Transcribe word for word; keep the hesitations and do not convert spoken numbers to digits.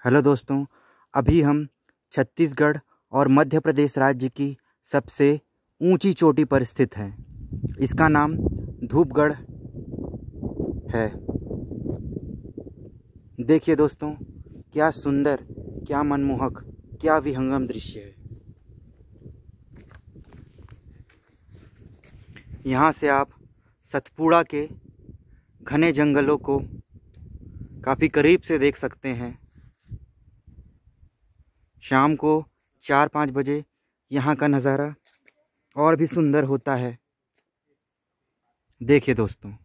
Hello दोस्तों, अभी हम छत्तीसगढ़ और मध्य प्रदेश राज्य की सबसे ऊंची चोटी पर स्थित हैं। इसका नाम धूपगढ़ है। देखिए दोस्तों, क्या सुंदर, क्या मनमोहक, क्या विहंगम दृश्य है। यहाँ से आप सतपुड़ा के घने जंगलों को काफ़ी करीब से देख सकते हैं। शाम को चार पाँच बजे यहाँ का नज़ारा और भी सुंदर होता है। देखिए दोस्तों।